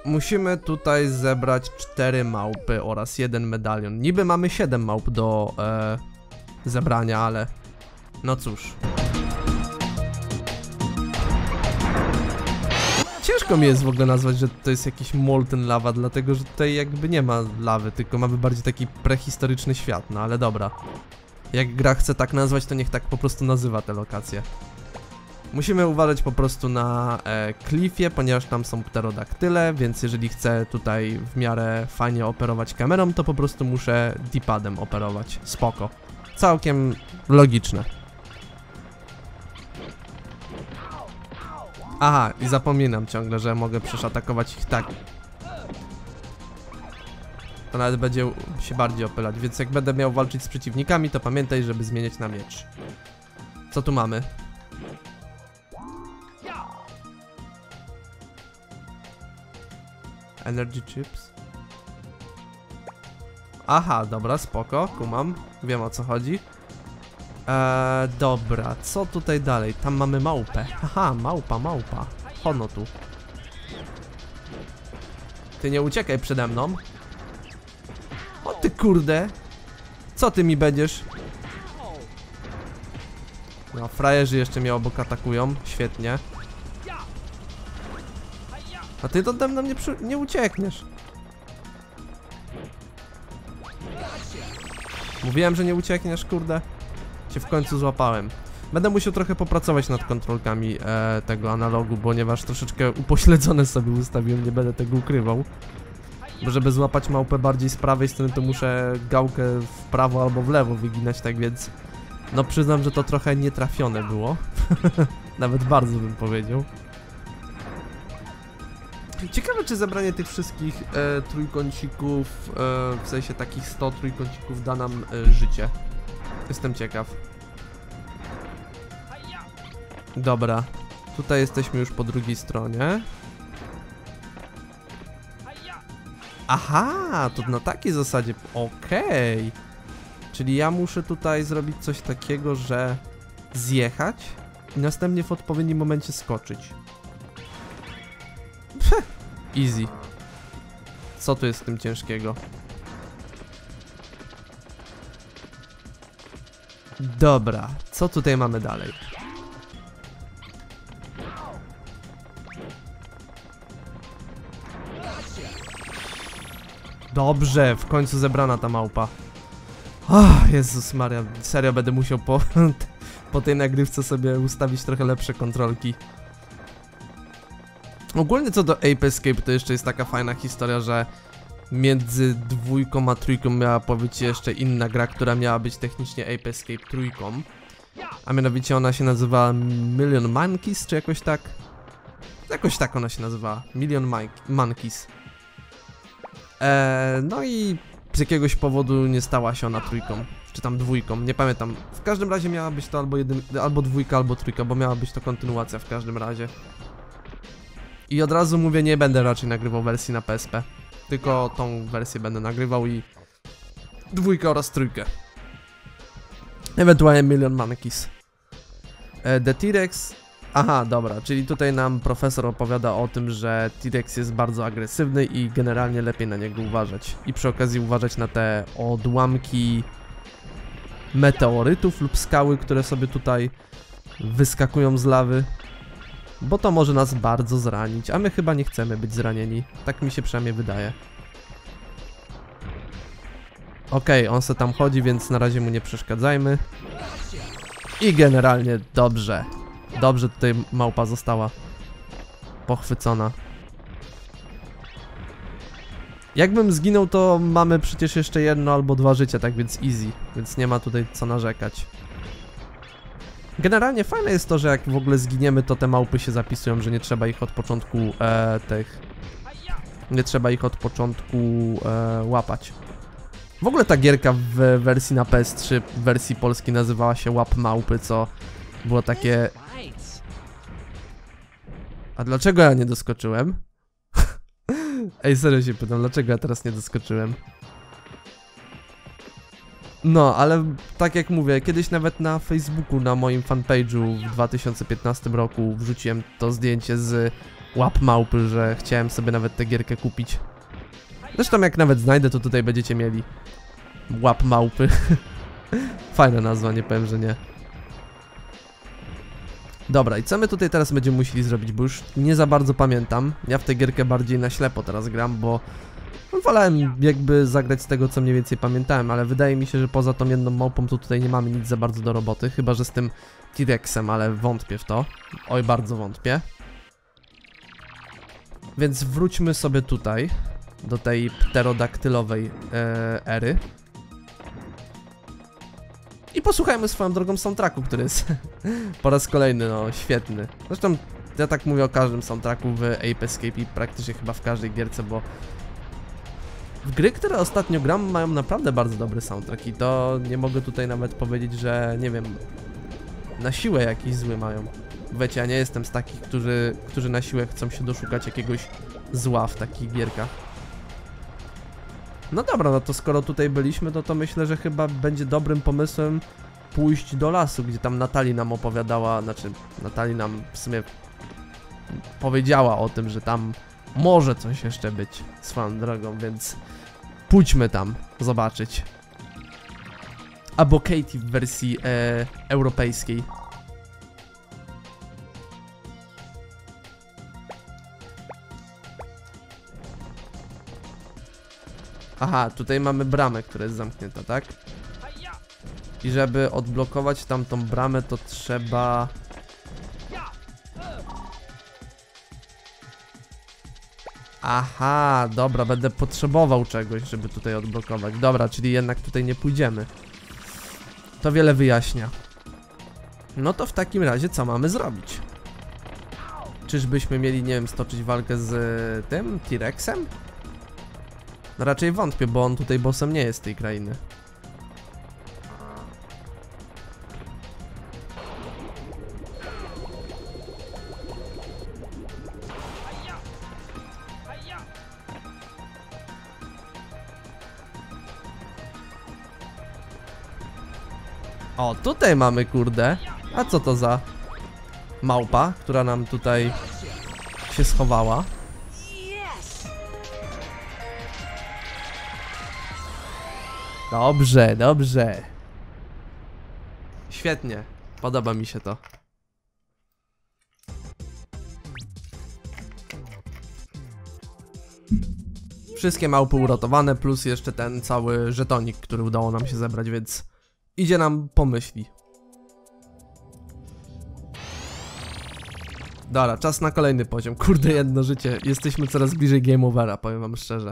musimy tutaj zebrać 4 małpy oraz 1 medalion. Niby mamy 7 małp do zebrania, ale no cóż. Ciężko mi jest w ogóle nazwać, że to jest jakiś molten lava, dlatego że tutaj jakby nie ma lawy, tylko mamy bardziej taki prehistoryczny świat, no ale dobra. Jak gra chce tak nazwać, to niech tak po prostu nazywa te lokacje. Musimy uważać po prostu na klifie, ponieważ tam są pterodaktyle, więc jeżeli chcę tutaj w miarę fajnie operować kamerą, to po prostu muszę D-padem operować. Spoko. Całkiem logiczne. Aha, i zapominam ciągle, że mogę przecież atakować ich tak. To nawet będzie się bardziej opylać, więc jak będę miał walczyć z przeciwnikami, to pamiętaj, żeby zmieniać na miecz. Co tu mamy? Energy chips. Aha, dobra, spoko, kumam. Wiem, o co chodzi. Dobra, co tutaj dalej? Tam mamy małpę. Haha, małpa. Chodno tu. Ty nie uciekaj przede mną. O ty kurde. Co ty mi będziesz? No, frajerzy jeszcze mnie obok atakują. Świetnie. A ty to ode mną nie uciekniesz. Mówiłem, że nie uciekniesz, kurde. Cię w końcu złapałem. Będę musiał trochę popracować nad kontrolkami tego analogu, ponieważ troszeczkę upośledzone sobie ustawiłem, nie będę tego ukrywał. Bo żeby złapać małpę bardziej z prawej strony, to muszę gałkę w prawo albo w lewo wyginać, tak więc... No przyznam, że to trochę nietrafione było. Nawet bardzo bym powiedział. Ciekawe, czy zebranie tych wszystkich trójkącików, w sensie takich 100 trójkącików da nam życie. Jestem ciekaw. Dobra, tutaj jesteśmy już po drugiej stronie. Aha, to na takiej zasadzie, okej. Czyli ja muszę tutaj zrobić coś takiego, że zjechać i następnie w odpowiednim momencie skoczyć. Easy. Co tu jest w tym ciężkiego? Dobra, co tutaj mamy dalej? Dobrze, w końcu zebrana ta małpa. Jezus Maria, serio będę musiał po tej nagrywce sobie ustawić trochę lepsze kontrolki. Ogólnie co do Ape Escape, to jeszcze jest taka fajna historia, że między 2 a 3 miała być jeszcze inna gra, która miała być technicznie Ape Escape 3. A mianowicie ona się nazywa Million Monkeys, czy jakoś tak? Jakoś tak ona się nazywa. Million Monkeys. No i z jakiegoś powodu nie stała się ona 3, czy tam 2, nie pamiętam. W każdym razie miała być to albo 2, albo 3, bo miała być to kontynuacja w każdym razie. I od razu mówię, nie będę raczej nagrywał wersji na PSP. Tylko tą wersję będę nagrywał i 2 oraz 3. Ewentualnie Million Monkeys. The T-Rex. Aha, dobra, czyli tutaj nam profesor opowiada o tym, że T-Rex jest bardzo agresywny i generalnie lepiej na niego uważać. I przy okazji uważać na te odłamki meteorytów lub skały, które sobie tutaj wyskakują z lawy. Bo to może nas bardzo zranić, a my chyba nie chcemy być zranieni. Tak mi się przynajmniej wydaje. Okej, on se tam chodzi, więc na razie mu nie przeszkadzajmy. I generalnie dobrze. Dobrze tutaj małpa została pochwycona. Jakbym zginął, to mamy przecież jeszcze 1 albo 2 życia, tak więc easy. Więc nie ma tutaj co narzekać. Generalnie fajne jest to, że jak w ogóle zginiemy, to te małpy się zapisują, że nie trzeba ich od początku nie trzeba ich od początku łapać. W ogóle ta gierka w wersji na PS3, w wersji polskiej nazywała się Łap Małpy, co było takie... A dlaczego ja nie doskoczyłem? Ej, serio się pytam, dlaczego ja teraz nie doskoczyłem? No, ale tak jak mówię, kiedyś nawet na Facebooku, na moim fanpage'u w 2015 roku wrzuciłem to zdjęcie z łap małpy, że chciałem sobie nawet tę gierkę kupić. Zresztą jak nawet znajdę, to tutaj będziecie mieli łap małpy. Fajna nazwa, nie powiem, że nie. Dobra, i co my tutaj teraz będziemy musieli zrobić, bo już nie za bardzo pamiętam. Ja w tę gierkę bardziej na ślepo teraz gram, bo wolałem jakby zagrać z tego, co mniej więcej pamiętałem, ale wydaje mi się, że poza tą jedną małpą to tutaj nie mamy nic za bardzo do roboty, chyba że z tym T-Rexem, ale wątpię w to. Oj, bardzo wątpię. Więc wróćmy sobie tutaj, do tej pterodaktylowej ery. I posłuchajmy swoją drogą soundtracku, który jest po raz kolejny, no, świetny. Zresztą ja tak mówię o każdym soundtracku w Ape Escape i praktycznie chyba w każdej gierce, bo w gry, które ostatnio gram, mają naprawdę bardzo dobry soundtrack i to nie mogę tutaj nawet powiedzieć, że nie wiem, na siłę jakiś zły mają. Wiecie, ja nie jestem z takich, którzy na siłę chcą się doszukać jakiegoś zła w takich gierkach. No dobra, no to skoro tutaj byliśmy, to myślę, że chyba będzie dobrym pomysłem pójść do lasu, gdzie tam Natalie nam opowiadała, znaczy Natalie nam w sumie powiedziała o tym, że tam może coś jeszcze być swoją drogą, więc pójdźmy tam zobaczyć. Albo Katie w wersji europejskiej. Aha, tutaj mamy bramę, która jest zamknięta, tak? I żeby odblokować tamtą bramę, to trzeba... Aha, dobra, będę potrzebował czegoś, żeby tutaj odblokować. Dobra, czyli jednak tutaj nie pójdziemy. To wiele wyjaśnia. No to w takim razie co mamy zrobić? Czyżbyśmy mieli, nie wiem, stoczyć walkę z tym T-Rexem? No raczej wątpię, bo on tutaj bossem nie jest tej krainy. O, tutaj mamy, kurde. A co to za małpa, która nam tutaj się schowała? Dobrze, dobrze. Świetnie. Podoba mi się to. Wszystkie małpy uratowane, plus jeszcze ten cały żetonik, który udało nam się zebrać, więc idzie nam po myśli. Dobra, czas na kolejny poziom. Kurde, jedno życie. Jesteśmy coraz bliżej game overa, powiem wam szczerze.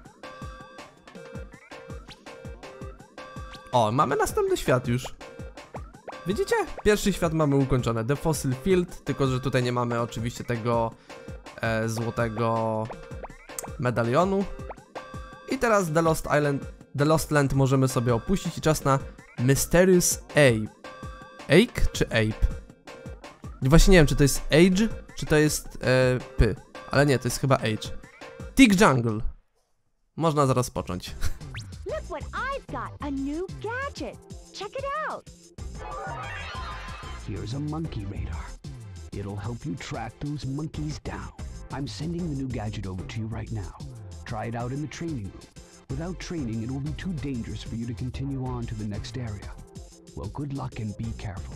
O, mamy następny świat już. Widzicie? Pierwszy świat mamy ukończony. The Fossil Field, tylko że tutaj nie mamy oczywiście tego złotego medalionu. I teraz The Lost Land możemy sobie opuścić i czas na Mysterious Ape. Ake czy Ape? Właśnie nie wiem, czy to jest Age, czy to jest P. Ale nie, to jest chyba Age. Tick Jungle. Można zaraz począć. Look what I've got, a new gadget. Check it out. Here's a monkey radar. It'll help you track those monkeys down. I'm sending the new gadget over to you right now. Try it out in the training room. Without training, it will be too dangerous for you to continue on to the next area. Well, good luck and be careful.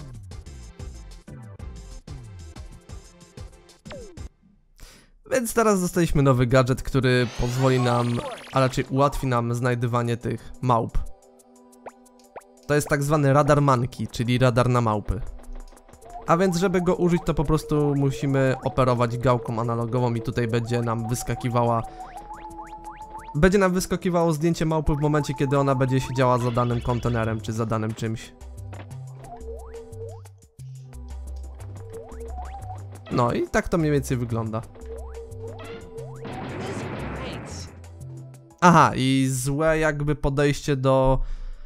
Więc teraz dostaliśmy nowy gadżet, który pozwoli nam, a raczej ułatwi nam znajdywanie tych małp. To jest tak zwany radar monkey, czyli radar na małpy. A więc żeby go użyć, to po prostu musimy operować gałką analogową i tutaj będzie nam wyskakiwało zdjęcie małpy w momencie, kiedy ona będzie siedziała za danym kontenerem, czy za danym czymś. No i tak to mniej więcej wygląda. Aha, i złe jakby podejście do...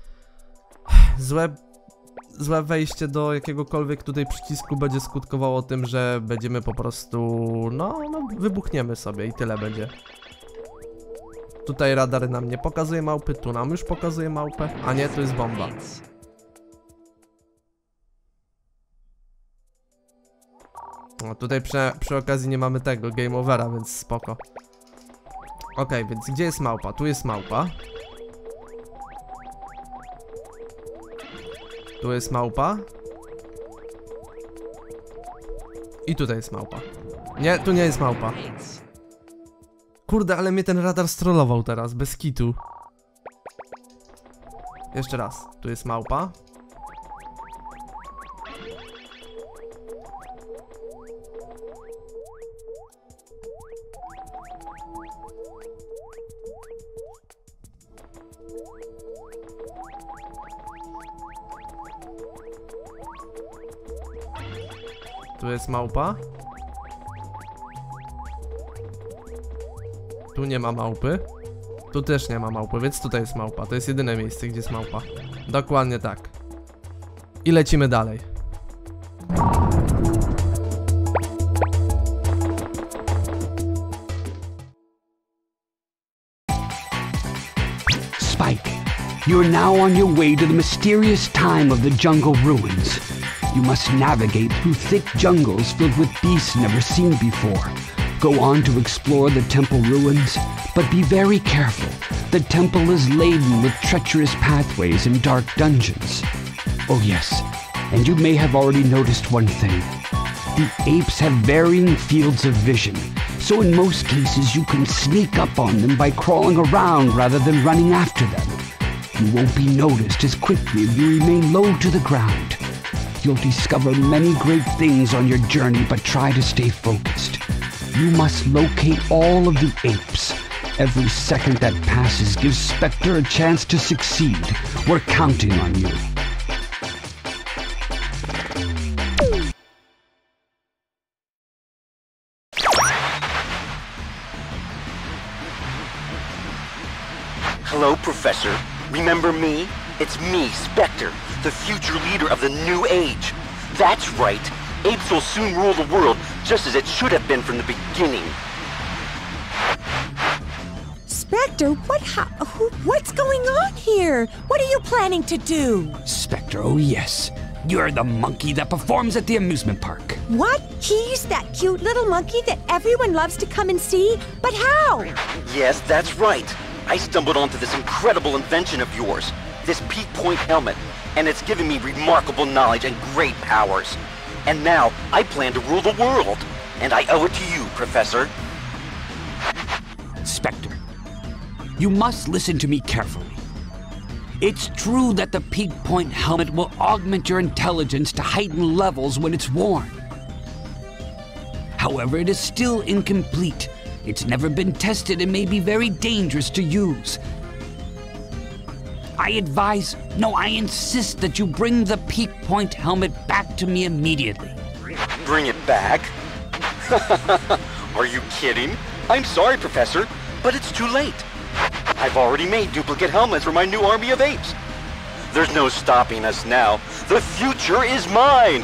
Złe wejście do jakiegokolwiek tutaj przycisku będzie skutkowało tym, że będziemy po prostu... No, wybuchniemy sobie i tyle będzie. Tutaj radar nam nie pokazuje małpy, tu nam już pokazuje małpę, a nie, to jest bomba. No tutaj przy okazji nie mamy tego game overa, więc spoko. Okej, więc gdzie jest małpa? Tu jest małpa. Tu jest małpa. I tutaj jest małpa. Nie, tu nie jest małpa. Kurde, ale mnie ten radar strollował teraz, bez kitu. Jeszcze raz, tu jest małpa. Tu jest małpa. Tu nie ma małpy. Tu też nie ma małpy, więc tutaj jest małpa. To jest jedyne miejsce, gdzie jest małpa. Dokładnie tak. I lecimy dalej. Spike, you are now on your way to the mysterious time of the jungle ruins. You must navigate through thick jungles filled with beasts never seen before. Go on to explore the temple ruins, but be very careful. The temple is laden with treacherous pathways and dark dungeons. Oh yes, and you may have already noticed one thing. The apes have varying fields of vision, so in most cases you can sneak up on them by crawling around rather than running after them. You won't be noticed as quickly if you remain low to the ground. You'll discover many great things on your journey, but try to stay focused. You must locate all of the apes. Every second that passes gives Spectre a chance to succeed. We're counting on you. Hello, Professor. Remember me? It's me, Spectre, the future leader of the New Age. That's right. Apes will soon rule the world, just as it should have been from the beginning. Spectre, what's going on here? What are you planning to do? Spectre, oh yes. You're the monkey that performs at the amusement park. What? He's that cute little monkey that everyone loves to come and see? But how? Yes, that's right. I stumbled onto this incredible invention of yours, this Peak Point helmet, and it's given me remarkable knowledge and great powers. And now, I plan to rule the world. And I owe it to you, Professor. Spectre, you must listen to me carefully. It's true that the Peak Point helmet will augment your intelligence to heightened levels when it's worn. However, it is still incomplete. It's never been tested and may be very dangerous to use. I insist that you bring the Peak Point helmet back to me immediately. Bring it back? Are you kidding? I'm sorry, Professor, but it's too late. I've already made duplicate helmets for my new army of apes. There's no stopping us now. The future is mine!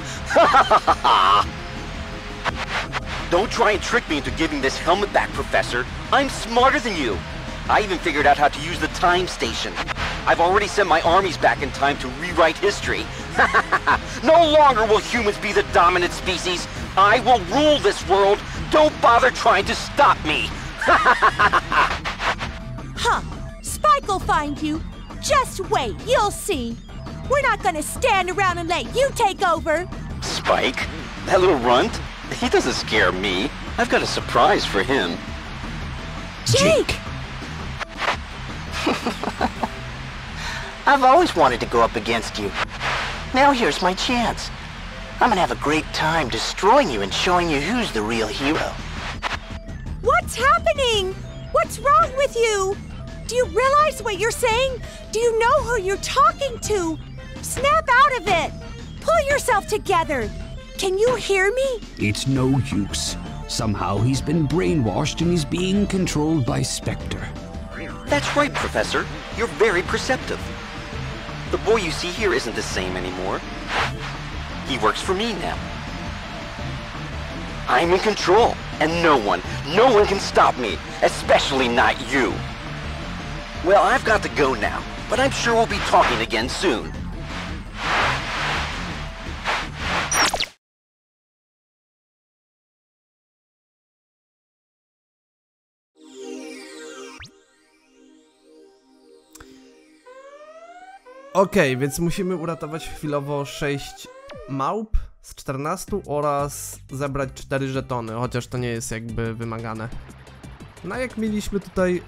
Don't try and trick me into giving this helmet back, Professor. I'm smarter than you. I even figured out how to use the time station. I've already sent my armies back in time to rewrite history. No longer will humans be the dominant species. I will rule this world. Don't bother trying to stop me. Huh. Spike will find you. Just wait, you'll see. We're not gonna stand around and let you take over. Spike? That little runt? He doesn't scare me. I've got a surprise for him. Jake! I've always wanted to go up against you. Now here's my chance. I'm gonna have a great time destroying you and showing you who's the real hero. What's happening? What's wrong with you? Do you realize what you're saying? Do you know who you're talking to? Snap out of it! Pull yourself together! Can you hear me? It's no use. Somehow he's been brainwashed and he's being controlled by Spectre. That's right, Professor. You're very perceptive. The boy you see here isn't the same anymore. He works for me now. I'm in control, and no one can stop me, especially not you. Well, I've got to go now, but I'm sure we'll be talking again soon. Okej, więc musimy uratować chwilowo 6 małp z 14 oraz zebrać 4 żetony, chociaż to nie jest jakby wymagane. No jak mieliśmy tutaj...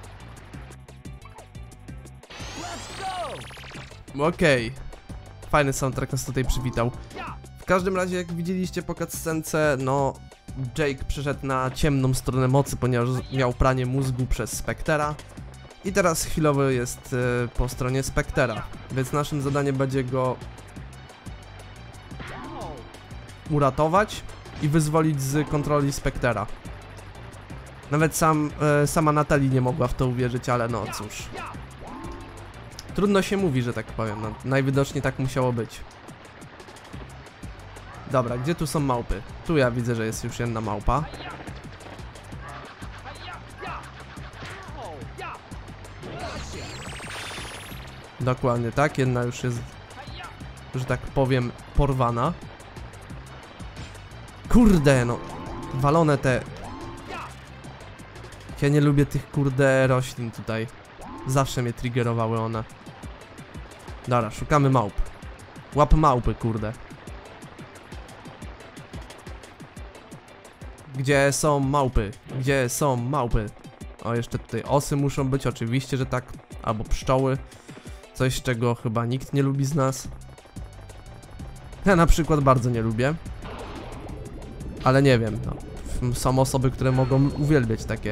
Okej. Fajny soundtrack nas tutaj przywitał. W każdym razie, jak widzieliście po cutscence, no... Jake przeszedł na ciemną stronę mocy, ponieważ miał pranie mózgu przez Spectera. I teraz chwilowo jest po stronie Spectera. Więc naszym zadaniem będzie go... uratować i wyzwolić z kontroli Spectera. Nawet sama Natalie nie mogła w to uwierzyć, ale no cóż. Trudno się mówi, że tak powiem, no, najwidoczniej tak musiało być. Dobra, gdzie tu są małpy? Tu ja widzę, że jest już jedna małpa. Dokładnie tak, jedna już jest, że tak powiem, porwana. Kurde, no, walone te... Ja nie lubię tych kurde roślin tutaj. Zawsze mnie triggerowały one. Dobra, szukamy małp. Łap małpy, kurde. Gdzie są małpy? Gdzie są małpy? O, jeszcze tutaj osy muszą być, oczywiście, że tak. Albo pszczoły. Coś, czego chyba nikt nie lubi z nas. Ja na przykład bardzo nie lubię. Ale nie wiem, no. Są osoby, które mogą uwielbiać takie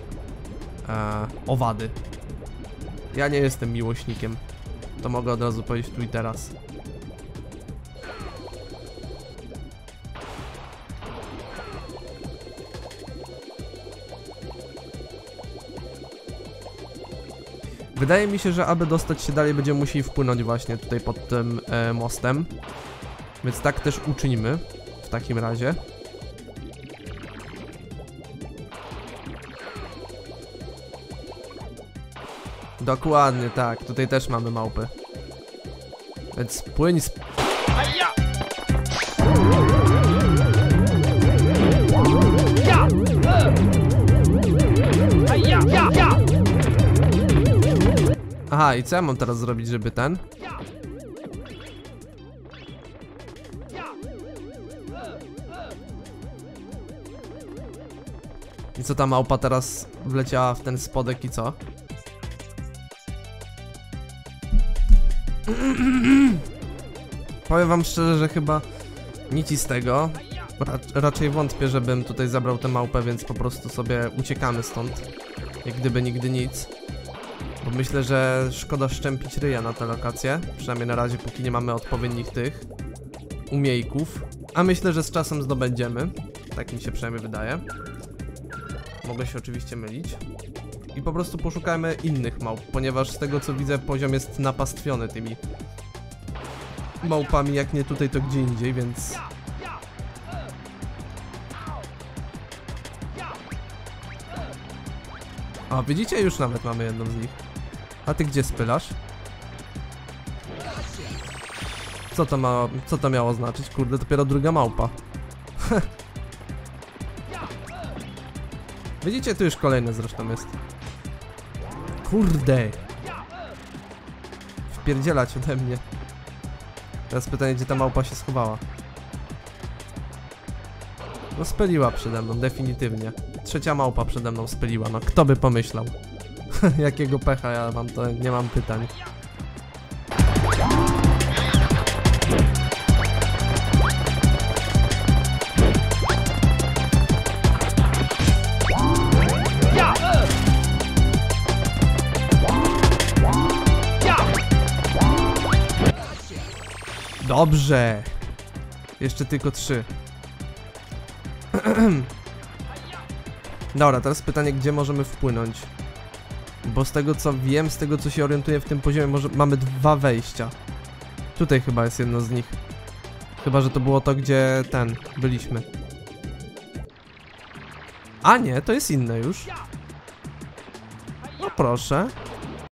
owady. Ja nie jestem miłośnikiem. To mogę od razu powiedzieć tu i teraz. Wydaje mi się, że aby dostać się dalej, będziemy musieli wpłynąć właśnie tutaj pod tym mostem. Więc tak też uczyńmy w takim razie. Dokładnie, tak. Tutaj też mamy małpy. Więc płyń z... Aha, i co ja mam teraz zrobić, żeby ten? I co ta małpa teraz wleciała w ten spodek i co? Powiem wam szczerze, że chyba nic z tego. Raczej wątpię, żebym tutaj zabrał tę małpę, więc po prostu sobie uciekamy stąd. Jak gdyby nigdy nic. Bo myślę, że szkoda szczępić ryja na tę lokację. Przynajmniej na razie, póki nie mamy odpowiednich tych umiejków. A myślę, że z czasem zdobędziemy. Tak mi się przynajmniej wydaje. Mogę się oczywiście mylić. I po prostu poszukajmy innych małp, ponieważ z tego co widzę poziom jest napastwiony tymi małpami, jak nie tutaj to gdzie indziej, więc... A widzicie? Już nawet mamy jedną z nich. A ty gdzie spylasz? Co to miało znaczyć? Kurde, dopiero druga małpa. Widzicie? Tu już kolejne zresztą jest. Kurde! Wpierdzielać ode mnie. Teraz pytanie, gdzie ta małpa się schowała. No spyliła przede mną, definitywnie. Trzecia małpa przede mną spyliła, no kto by pomyślał. Jakiego pecha ja mam, to nie mam pytań. Dobrze. Jeszcze tylko 3. Dobra, teraz pytanie, gdzie możemy wpłynąć. Bo z tego co wiem, z tego co się orientuję w tym poziomie, mamy 2 wejścia. Tutaj chyba jest jedno z nich. Chyba, że to było to, gdzie byliśmy. A nie, to jest inne już. No proszę.